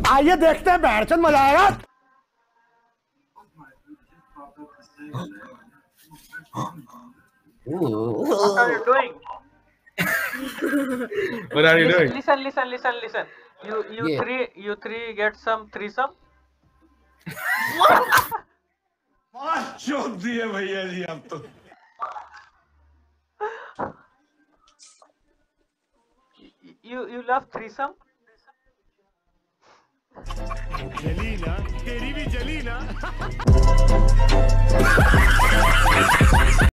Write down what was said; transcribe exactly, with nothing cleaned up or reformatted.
आइए देखते हैं बैठचंद मजा आएगा। What are you doing? What are you listen, doing? Listen, listen, listen, listen. You, you Yeah. three, you three get some threesome. चोट दिए भैया जी आप तो। You, you love threesome? जली ना, तेरी भी जली ना।